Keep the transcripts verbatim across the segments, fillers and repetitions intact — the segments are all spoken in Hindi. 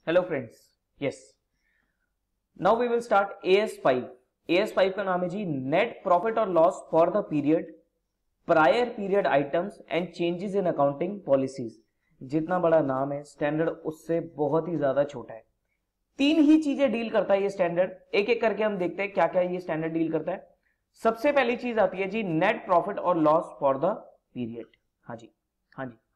Hello friends, yes now we will start A S five. A S five का नाम है जी नेट प्रॉफिट और loss for the period, prior period items and changes in accounting policies. जितना बड़ा नाम है स्टैंडर्ड उससे बहुत ही ज्यादा छोटा है। तीन ही चीजें डील करता है ये स्टैंडर्ड, एक एक करके हम देखते हैं क्या क्या ये स्टैंडर्ड डील करता है। सबसे पहली चीज आती है जी नेट प्रॉफिट और लॉस फॉर द पीरियड। हाँ जी, हाँ जी,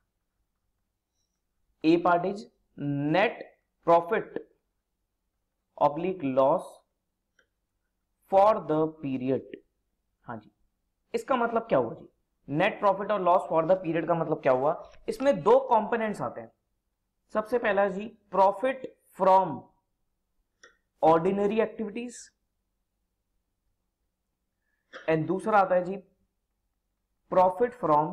A part is net profit oblique loss for the period. हाँ जी, इसका मतलब क्या हुआ जी? नेट प्रॉफिट और लॉस फॉर द पीरियड का मतलब क्या हुआ? इसमें दो कंपोनेंट्स आते हैं। सबसे पहला जी profit from ordinary activities and दूसरा आता है जी profit from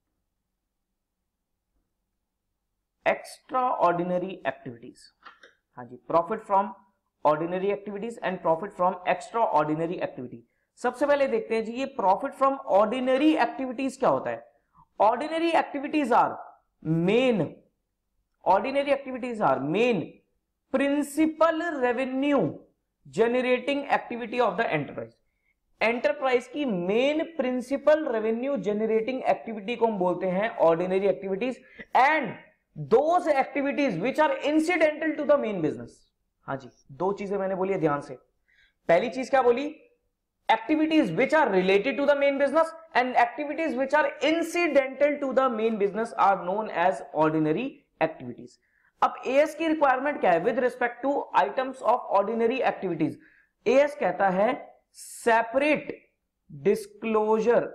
extraordinary activities. हाँ जी, profit from ordinary activities and profit from extraordinary activity. सबसे पहले देखते हैं जी ये प्रॉफिट फ्रॉम ऑर्डिनरी एक्टिविटीज क्या होता है। Ordinary activities are main ordinary activities are main principal revenue generating activity of the enterprise. Enterprise की main principal revenue generating activity को हम बोलते हैं ordinary activities and those activities which are incidental to the main business. हाँ जी, दो चीजें मैंने बोली है ध्यान से। पहली चीज क्या बोली? Activities which are related to the main business and activities which are incidental to the main business are known as ordinary activities. अब एएस की रिक्वायरमेंट क्या है with respect to items of ordinary activities? AS कहता है separate disclosure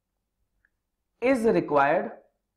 is required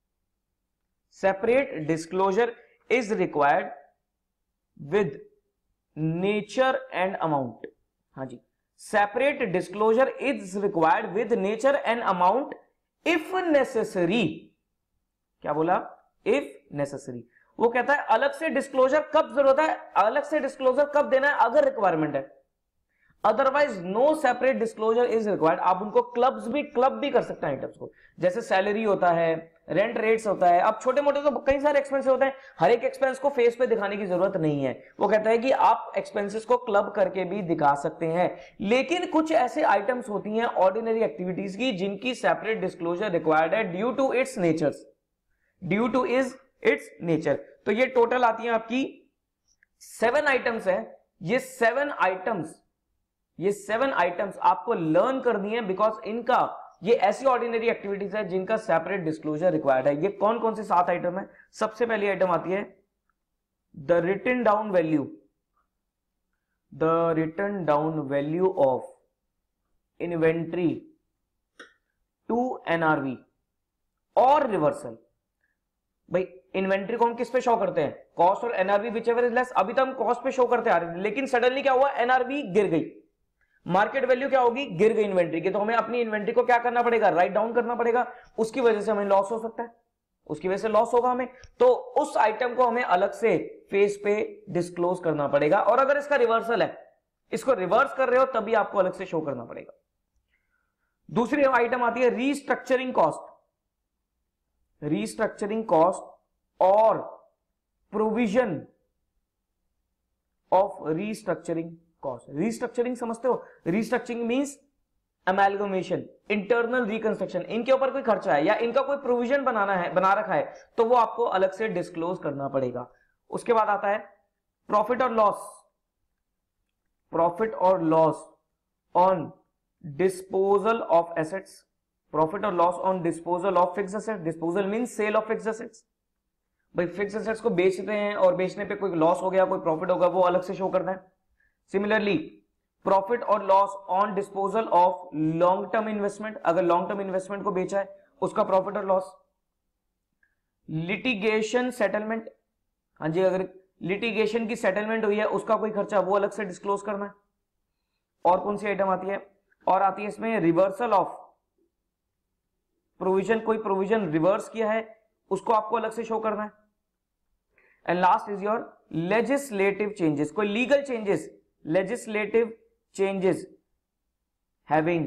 separate disclosure is required with nature and amount. हाँ जी, separate disclosure is required with nature and amount if necessary. क्या बोला? If necessary. वो कहता है अलग से डिस्क्लोजर कब जरूरत है, अलग से डिस्क्लोजर कब देना है अगर रिक्वायरमेंट है, otherwise no separate disclosure is required. आप उनको क्लब्स भी क्लब भी कर सकते हैं आइटम्स को, जैसे सैलरी होता है, रेंट रेट्स होता है। अब छोटे मोटे तो कई सारे एक्सपेंस होते हैं, हर एक एक्सपेंस को फेस पे दिखाने की जरूरत नहीं है। वो कहता है कि आप एक्सपेंसेस को क्लब करके भी दिखा सकते हैं, लेकिन कुछ ऐसे आइटम्स होती हैं ऑर्डिनरी एक्टिविटीज की जिनकी सेपरेट डिस्क्लोजर रिक्वायर्ड है due to its nature due to is its nature. तो ये टोटल आती है आपकी सेवन आइटम्स है। ये सेवन आइटम्स ये सेवन आइटम्स आपको लर्न करनी है बिकॉज इनका ये ऐसी ऑर्डिनरी एक्टिविटीज है जिनका सेपरेट डिस्क्लोजर रिक्वायर्ड है। ये कौन कौन से सात आइटम है? सबसे पहली आइटम आती है the written down value the written down value of inventory to NRV और रिवर्सल। भाई इन्वेंट्री को हम किस पे शो करते हैं? कॉस्ट और एनआरवी विचएवर इज लेस। अभी तक हम कॉस्ट पे शो करते आ रहे हैं, लेकिन सडनली क्या हुआ? एनआरवी गिर गई, मार्केट वैल्यू क्या होगी? गिर गई इन्वेंट्री की। तो हमें अपनी इन्वेंट्री को क्या करना पड़ेगा? राइट डाउन करना पड़ेगा। उसकी वजह से हमें लॉस हो सकता है, उसकी वजह से लॉस होगा हमें। तो उस आइटम को हमें अलग से फेस पे डिस्क्लोज करना पड़ेगा। और अगर इसका रिवर्सल है, इसको रिवर्स कर रहे हो, तभी आपको अलग से शो करना पड़ेगा। दूसरी आइटम आती है रीस्ट्रक्चरिंग कॉस्ट रीस्ट्रक्चरिंग कॉस्ट और provision of restructuring cost. Restructuring समझते हो? Restructuring means amalgamation, internal reconstruction. इनके ऊपर कोई खर्चा है या इनका कोई प्रोविजन बनाना है, बना रखा है, तो वो आपको अलग से डिस्क्लोज करना पड़ेगा। उसके बाद आता है प्रॉफिट और लॉस प्रॉफिट और loss on disposal of assets profit और loss on disposal of fixed assets. Disposal means sale of fixed assets. भाई फिक्स्ड एसेट्स को बेचते हैं और बेचने पे कोई लॉस हो गया, कोई प्रॉफिट होगा, वो अलग से शो करना है। सिमिलरली प्रॉफिट और loss on disposal of long term investment. अगर लॉन्ग टर्म इन्वेस्टमेंट को बेचा है, उसका प्रॉफिट और लॉस। लिटिगेशन सेटलमेंट, हाँ जी, अगर लिटिगेशन की सेटलमेंट हुई है, उसका कोई खर्चा, वो अलग से डिस्क्लोज करना है। और कौन सी आइटम आती है? और आती है इसमें रिवर्सल ऑफ प्रोविजन। कोई प्रोविजन रिवर्स किया है, उसको आपको अलग से शो करना है। And last is your legislative changes. कोई legal changes, legislative changes having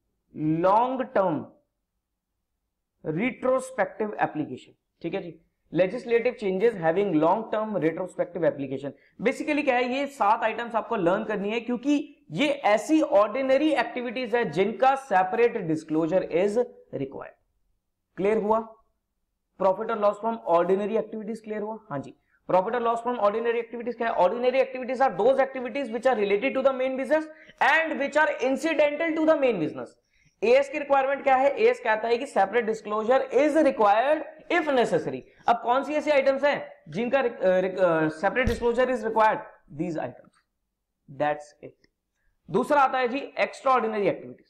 long term retrospective application. ठीक है जी, legislative changes having long term retrospective application. Basically क्या है, ये सात आइटम्स आपको लर्न करनी है क्योंकि ये ऐसी ऑर्डिनरी एक्टिविटीज है जिनका separate disclosure is required. Clear हुआ? प्रॉफिट और loss from ordinary activities clear हुआ? हाँ जी। प्रॉफिट और लॉस फ्रॉम ऑर्डिनरी एक्टिविटीज क्या है? Ordinary activities are those activities which are related to the main business and which are incidental to the main business. AS की रिक्वायरमेंट क्या है? एएस कहता है कि separate disclosure is required if necessary. अब कौन सी ऐसी आइटम्स हैं जिनका separate disclosure is required? These items, that's it. दूसरा आता है जी extraordinary activities.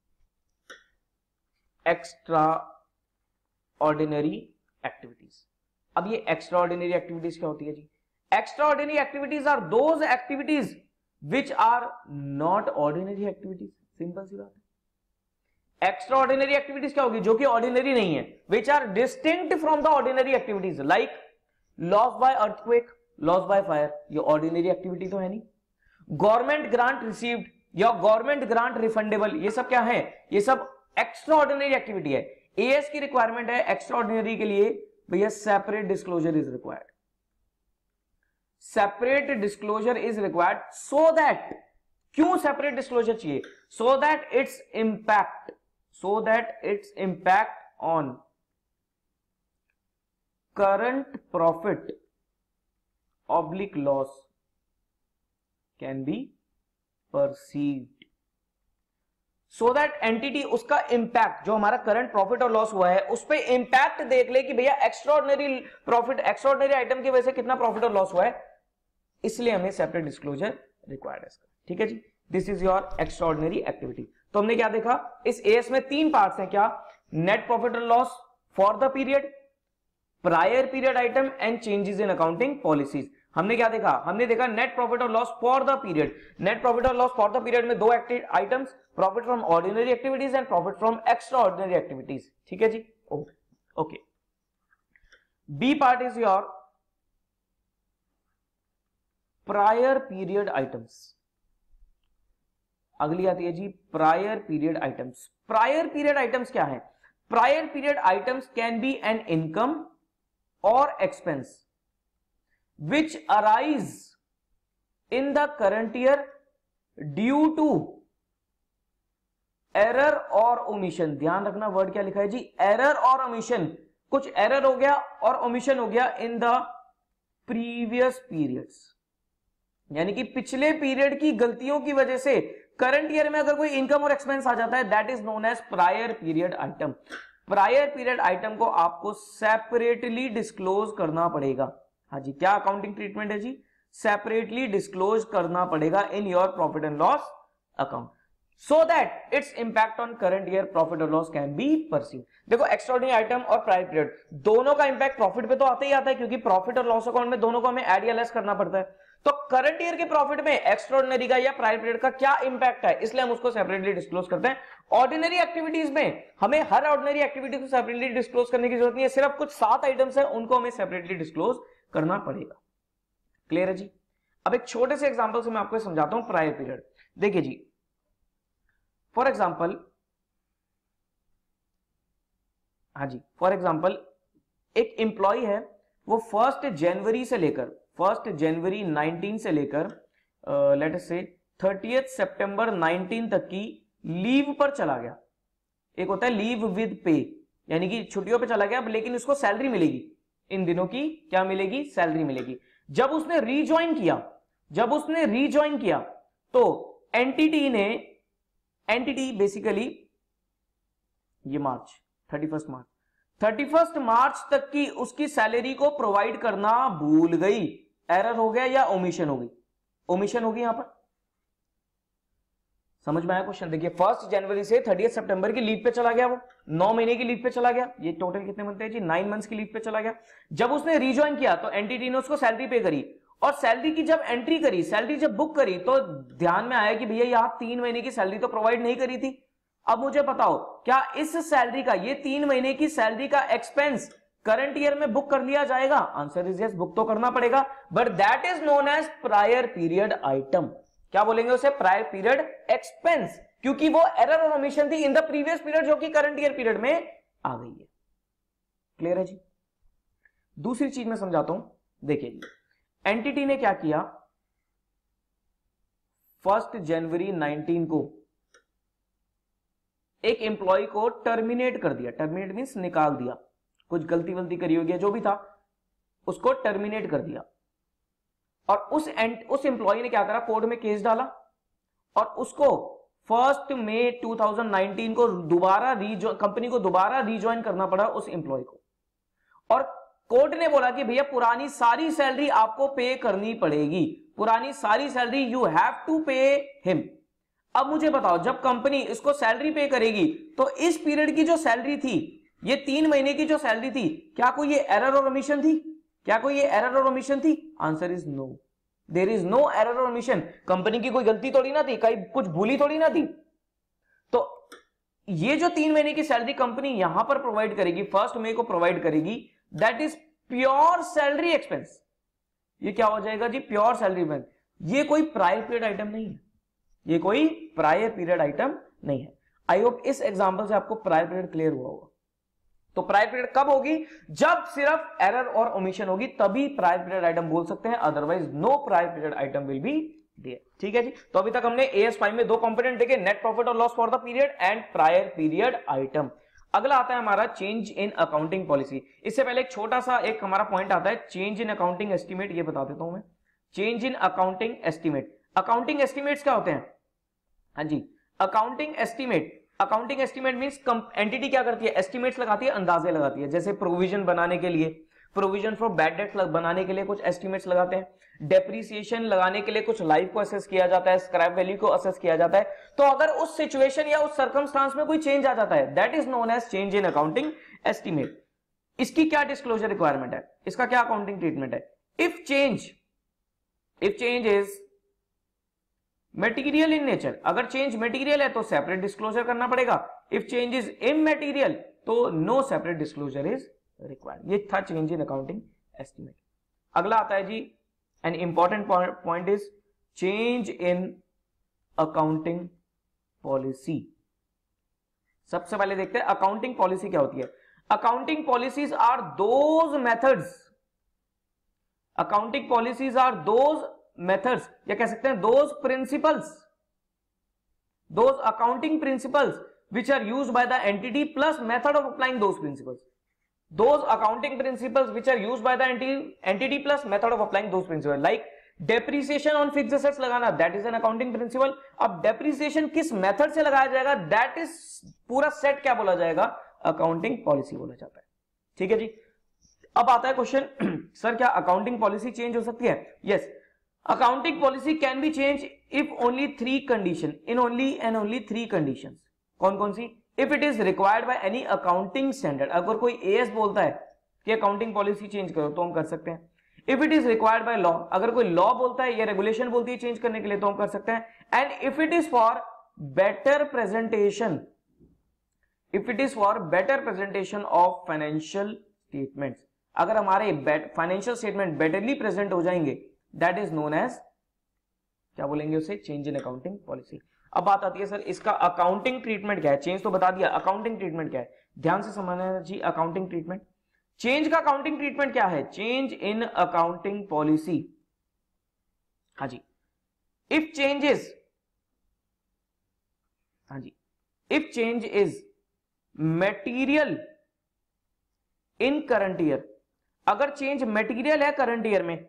Extraordinary activities. अब ये एक्स्ट्रा ऑर्डिनरी एक्टिविटीज क्या होती है जी? Extraordinary activities are those activities which are not ordinary activities. Simple सी बात है। एक्स्ट्रा ऑर्डिनरी एक्टिविटीज क्या होगी? जो कि ऑर्डिनरी नहीं है, which are distinct from the ordinary activities, like loss by earthquake, loss by fire. ये ऑर्डिनरी एक्टिविटी तो है नहीं। गवर्नमेंट ग्रांट रिसीव्ड या गवर्नमेंट ग्रांट रिफंडेबल, ये सब क्या है? ये सब एक्स्ट्रा ऑर्डिनरी एक्टिविटी है। एएस की रिक्वायरमेंट है एक्स्ट्रा ऑर्डिनरी के लिए भैया separate disclosure is required. Separate disclosure is required so that, क्यों सेपरेट डिस्क्लोजर चाहिए? So that its impact so that its impact on current profit oblique loss can be perceived, so that entity उसका impact, जो हमारा करंट प्रॉफिट और लॉस हुआ है उस पे इम्पैक्ट देख ले कि भैया एक्स्ट्राऑर्डिनरी प्रॉफिट, एक्स्ट्राऑर्डिनरी आइटम की वजह से कितना प्रॉफिट और लॉस हुआ है, इसलिए हमें सेपरेट डिस्क्लोजर रिक्वायर्ड है। ठीक है जी, this is your extraordinary activity. तो हमने क्या देखा? इस एएस में तीन पार्ट्स हैं। क्या? नेट प्रॉफिट और loss for the period, prior period item and changes in accounting policies. हमने क्या देखा? हमने देखा नेट प्रॉफिट और loss for the period. Net profit और लॉस फॉर द पीरियड में दो items, profit from ordinary activities and profit from extraordinary activities. ठीक है जी, okay. B part is your prior period items. अगली आती है जी prior period items. Prior period items क्या है? Prior period items can be an income और expense which arise in the current year due to error और ओमिशन। ध्यान रखना वर्ड क्या लिखा है जी? एरर और ओमिशन। कुछ एरर हो गया और ओमिशन हो गया इन द प्रीवियस पीरियड्स, यानी कि पिछले पीरियड की गलतियों की वजह से करंट ईयर में अगर कोई इनकम और एक्सपेंस आ जाता है, that is known as prior period item. Prior period item को आपको सेपरेटली डिस्क्लोज करना पड़ेगा। हाँ जी, क्या अकाउंटिंग ट्रीटमेंट है जी? सेपरेटली डिस्क्लोज करना पड़ेगा in your profit and loss account, so that its impact on current year profit और लॉस कैन बी परसीव। देखो, एक्स्ट्राऑर्डिनरी आइटम और प्रायर पीरियड दोनों का इंपैक्ट प्रॉफिट पे तो आता ही आता है, क्योंकि प्रॉफिट और लॉस अकाउंट में दोनों को हमें ऐड या लेस करना पड़ता है। तो करंट ईयर के प्रॉफिट में एक्स्ट्राऑर्डिनरी का या प्रायर पीरियड का क्या इंपैक्ट है, इसलिए हम उसको सेपरेटली डिस्क्लोज करते हैं। ऑर्डिनरी एक्टिविटीज में हमें हर ऑर्डिनरी एक्टिविटी को सेपरेटली डिस्क्लोज करने की जरूरत नहीं है, सिर्फ कुछ सात आइटम्स है उनको हमें सेपरेटली डिस्क्लोज करना पड़ेगा। क्लियर है जी? अब एक छोटे से एग्जांपल से मैं आपको समझाता हूं प्रायर पीरियड। देखिए जी, फॉर एग्जांपल, हाँ जी, फॉर एग्जांपल एक एम्प्लॉय है, वो फर्स्ट जनवरी से लेकर फर्स्ट जनवरी नाइनटीन से लेकर लेट अस से थर्टियथ सितंबर नाइनटीन तक की लीव पर चला गया। एक होता है लीव विद पे, यानी कि छुट्टियों पे चला गया, लेकिन उसको सैलरी मिलेगी। इन दिनों की क्या मिलेगी? सैलरी मिलेगी। जब उसने रीज्वाइन किया जब उसने रीज्वाइन किया तो एंटिटी ने एंटिटी बेसिकली ये March thirty first March thirty first March तक की उसकी सैलरी को प्रोवाइड करना भूल गई। एरर हो गया या ओमिशन हो गई? ओमिशन होगी। यहां पर समझ में आया क्वेश्चन? देखिए, फर्स्ट जनवरी से थर्टियथ सितंबर की लीव पे चला गया, वो नौ महीने की लीव पे चला गया। ये टोटल कितने बनते हैं जी? नाइन मंथ्स की लीव पे चला गया। जब उसने रीज्वाइन किया तो एंटिटी ने उसको सैलरी पे करी, और सैलरी की जब एंट्री करी, सैलरी जब बुक करी, तो ध्यान में आया कि भैया यहां तीन महीने की सैलरी तो प्रोवाइड नहीं करी थी। अब मुझे बताओ, क्या इस सैलरी का, ये तीन महीने की सैलरी का एक्सपेंस करंट ईयर में बुक कर लिया जाएगा? आंसर इज यस, बुक तो करना पड़ेगा, but that is known as prior period item. क्या बोलेंगे उसे? प्रायर पीरियड एक्सपेंस, क्योंकि वो एरर और ओमिशन थी इन द प्रीवियस पीरियड, जो कि करंट ईयर पीरियड में आ गई है। क्लियर है जी? दूसरी चीज मैं समझाता हूं, देखिए एंटिटी ने क्या किया, फर्स्ट जनवरी नाइनटीन को एक एम्प्लॉय को टर्मिनेट कर दिया। टर्मिनेट मींस निकाल दिया, कुछ गलती वलती करी होगी, जो भी था उसको टर्मिनेट कर दिया। और उस एंट उस एम्प्लॉय ने क्या करा, कोर्ट में केस डाला और उसको first May two thousand nineteen को दोबारा कंपनी को दोबारा रिज्वाइन करना पड़ा उस एम्प्लॉय को। और कोर्ट ने बोला कि भैया पुरानी सारी सैलरी आपको पे करनी पड़ेगी, पुरानी सारी salary you have to pay him. अब मुझे बताओ, जब कंपनी इसको सैलरी पे करेगी तो इस पीरियड की जो सैलरी थी, ये तीन महीने की जो सैलरी थी, क्या कोई ये एरर और ओमिशन थी? क्या कोई ये एरर और ओमिशन थी? Answer is no, there is no error और ओमिशन। कंपनी की कोई गलती थोड़ी ना थी, कहीं कुछ भूली थोड़ी ना थी। तो ये जो तीन महीने की सैलरी कंपनी यहां पर प्रोवाइड करेगी, फर्स्ट मई को प्रोवाइड करेगी, that is pure salary expense. ये क्या हो जाएगा जी? Pure salary expense. ये कोई प्रायर पीरियड आइटम नहीं है, ये कोई प्रायर पीरियड आइटम नहीं है। आई होप इस एग्जांपल से आपको प्रायर पीरियड क्लियर हुआ होगा। तो प्रायर पीरियड कब होगी? जब सिर्फ एरर और ओमिशन होगी, तभी प्रायर पीरियड आइटम बोल सकते हैं, otherwise no prior period item will be there. ठीक है जी। तो अभी तक हमने ए एस फाइव में दो कंपोनेंट देखे, नेट प्रॉफिट और loss for the period and prior period item. अगला आता है हमारा चेंज इन अकाउंटिंग पॉलिसी। इससे पहले एक छोटा सा एक हमारा पॉइंट आता है, चेंज इन अकाउंटिंग एस्टीमेट। ये बता देता हूं मैं, change in accounting estimate. Accounting estimates क्या होते हैं? हाँ जी, accounting estimate, accounting estimate means entity क्या करती है? एस्टीमेट्स लगाती है, अंदाजे लगाती है। जैसे प्रोविजन बनाने के लिए, प्रोविजन फॉर बैड डेट बनाने के लिए कुछ एस्टीमेट्स लगाते हैं, डेप्रिसिएशन लगाने के लिए कुछ लाइफ को असेस किया जाता है, स्क्रैप वैल्यू को असेस किया जाता है। तो अगर उस सिचुएशन या उस सर्कमस्टांस में कोई चेंज आ जाता है, that is known as change in accounting estimate. इसकी क्या डिस्क्लोजर रिक्वायरमेंट है? इसका क्या अकाउंटिंग ट्रीटमेंट है? If change if change is material in nature, अगर चेंज मटेरियल है तो सेपरेट डिस्क्लोजर करना पड़ेगा। इफ चेंज इज इमटेरियल तो no separate disclosure is required. ये था चेंज इन अकाउंटिंग एस्टीमेट। अगला आता है जी, an important point is change in accounting policy. सबसे पहले देखते हैं अकाउंटिंग पॉलिसी क्या होती है। Accounting policies are those methods, accounting policies are those methods, या कह सकते हैं those principles, those accounting principles which are used by the entity plus method of applying those principles. Those accounting principles which are used by the entity, entity plus method of applying those principles. Like depreciation on fixed assets लगाना, that is an accounting principle. अब depreciation किस method से लगाया जाएगा, that is पूरा set क्या बोला जाएगा? accounting policy बोला जाता है। ठीक है जी। अब आता है क्वेश्चन, सर क्या अकाउंटिंग पॉलिसी चेंज हो सकती है? Yes, accounting policy can be change if only three condition, in only and only three conditions. कौन कौन सी? If it is required by any accounting standard, अगर कोई एएस बोलता है कि अकाउंटिंग पॉलिसी चेंज करो तो हम कर सकते हैं। If it is required by law, अगर कोई लॉ बोलता है या रेगुलेशन बोलती है चेंज करने के लिए तो हम कर सकते हैं। And if it is for better presentation, if it is for better presentation of financial statements, अगर हमारे फाइनेंशियल स्टेटमेंट बेटरली प्रेजेंट हो जाएंगे, दैट इज नोन एज, क्या बोलेंगे उसे? Change in accounting policy. अब बात आती है सर इसका अकाउंटिंग ट्रीटमेंट क्या है? चेंज तो बता दिया, अकाउंटिंग ट्रीटमेंट क्या है? ध्यान से समझना जी। अकाउंटिंग ट्रीटमेंट, चेंज का अकाउंटिंग ट्रीटमेंट क्या है? चेंज इन अकाउंटिंग पॉलिसी, हाँ जी, इफ चेंजेस, हाँ जी, if change is material in current year, अगर चेंज मटेरियल है करंट ईयर में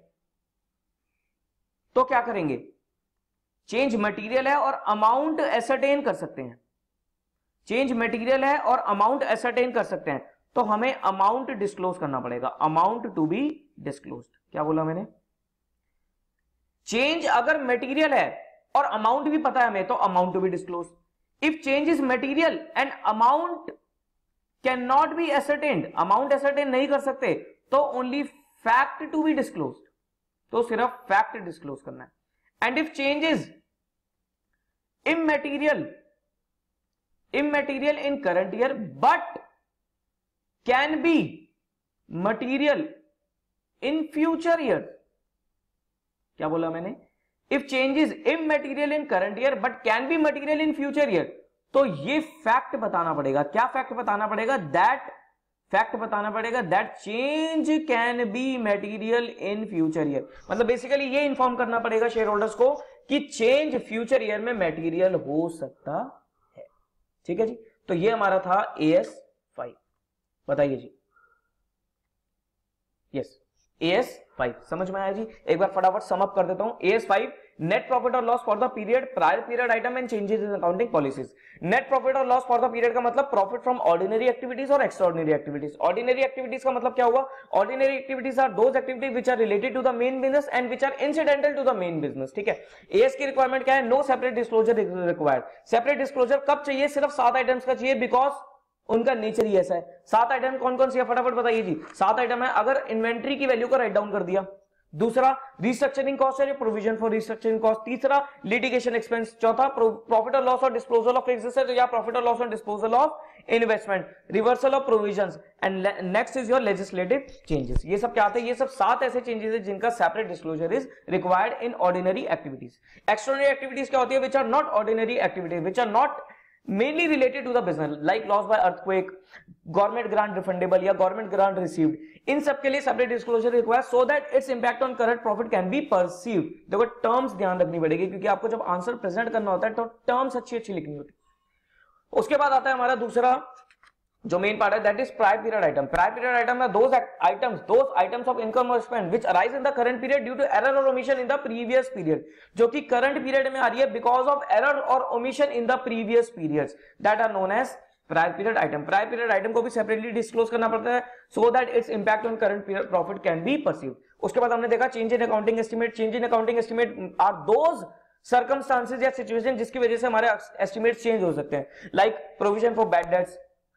तो क्या करेंगे? चेंज मटेरियल है और अमाउंट एसरटेन कर सकते हैं, चेंज मटेरियल है और अमाउंट एसरटेन कर सकते हैं, तो हमें अमाउंट डिस्क्लोज करना पड़ेगा, अमाउंट टू बी डिस्क्लोज्ड। क्या बोला मैंने? चेंज अगर मटेरियल है और अमाउंट भी पता है हमें तो amount to be disclose. If change is material and amount can not be ascertained, amount ascertain नहीं कर सकते तो only fact to be disclosed, तो सिर्फ फैक्ट डिस्क्लोज करना है। And if change is immaterial, immaterial in current year but can be material in future year, क्या बोला मैंने? if change is immaterial in current year but can be material in future year, तो ये फैक्ट बताना पड़ेगा। क्या फैक्ट बताना पड़ेगा? that फैक्ट बताना पड़ेगा that change can be material in future year, मतलब बेसिकली ये इन्फॉर्म करना पड़ेगा शेयर होल्डर्स को कि चेंज फ्यूचर ईयर में मटेरियल हो सकता है। ठीक है जी, तो ये हमारा था ए एस फाइव। बताइए जी, यस ए एस फाइव समझ में आया जी। एक बार फटाफट सम अप कर देता हूं। A S five, net profit और loss for the period, prior period item and changes in accounting policies. Net profit और लॉस फॉर द पीरियड का मतलब प्रॉफिट फ्रॉम ऑर्डिनरी एक्टिविटीज और एक्स्ट्राऑर्डिनरी एक्टिविटीज। ऑर्डिनरी एक्टिविटीज का मतलब क्या हुआ? Ordinary activities are those activities which are related to the main business and which are incidental to the main business. ठीक है, एएस की रिक्वायरमेंट क्या है? No separate disclosure required. Separate disclosure कब चाहिए? सिर्फ सात आइटम्स का चाहिए, बिकॉज उनका नेचर ही ऐसा है। सात आइटम कौन कौन सी है फटाफट बताइए जी। सात आइटम है, अगर इन्वेंट्री की वैल्यू को राइट डाउन कर दिया, दूसरा रिस्ट्रक्चरिंग कॉस्ट है, प्रोविजन फॉर रिस्ट्रक्चरिंग कॉस्ट, तीसरा लिटिगेशन एक्सपेंस, चौथा प्रॉफिट और लॉस और डिस्पोजल ऑफ एग्जिस्टेंस या प्रॉफिट और लॉस और disposal of investment, reversal of provisions and next is your legislative changes. ये सब क्या आते हैं? ये सब सात ऐसे चेंजेस है जिनका separate disclosure is required in ordinary activities. Extraordinary activities क्या होती है? Which are not ordinary activities, which are not mainly related to the business, like loss by earthquake, government grant refundable या government grant received, इन सब के लिए separate disclosure required so that its impact on current profit can be perceived। देखो टर्म्स ध्यान रखनी पड़ेगी क्योंकि आपको जब आंसर प्रेजेंट करना होता है तो टर्म्स अच्छी अच्छी लिखनी होती है। उसके बाद आता है हमारा दूसरा जो मेन पार्ट है, that is prior period item. Prior period item में those items those items of income और spend which arise in the current period due to error और omission in the previous period, जो कि करंट पीरियड में आ रही है बिकॉज ऑफ एरर और omission in the previous periods, that are known as prior period item. Prior period item को भी सेपरेटली डिस्क्लोज करना पड़ता है so that its impact on current period profit can be perceived. उसके बाद हमने देखा change in accounting estimate. Change in accounting estimate are those circumstances या सिचुएशन जिसकी वजह से हमारे एस्टिमेट चेंज हो सकते हैं, like provision for bad debts,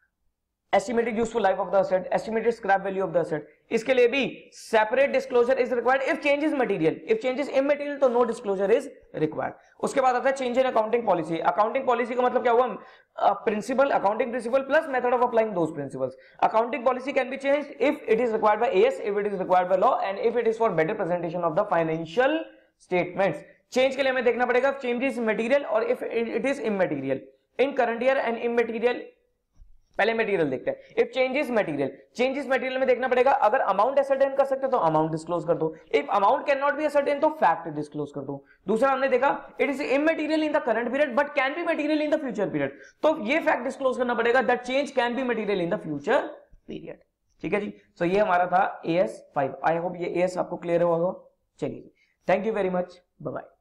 estimated useful life of the asset, estimated scrap value of the asset। इसके लिए भी separate disclosure is required if change is material, if change is immaterial तो no disclosure is required। उसके बाद आता है change in accounting policy। accounting policy का मतलब क्या हुआ? Principle, accounting principle plus method of applying those principles। accounting policy can be changed if it is required by A S, if it is required by law and if it is for better presentation of the financial statements। change के लिए हमें देखना पड़ेगा change is material और if it is immaterial in current year and immaterial। पहले मटेरियल देखते हैं। If changes material, changes material में देखना पड़ेगा अगर अमाउंट असर्टेन कर सकते तो अमाउंट डिस्क्लोज कर दो, if amount can not be ascertain तो फैक्ट डिस्क्लोज कर दो। दूसरा हमने देखा it is immaterial in the current period but can be material in the future period, तो ये फैक्ट डिस्क्लोज करना पड़ेगा that change can be material in the future period. ठीक है जी, सो so ये हमारा था A S five. I hope ये ए एस आपको क्लियर हुआ होगा। चलिए, thank you very much, bye bye.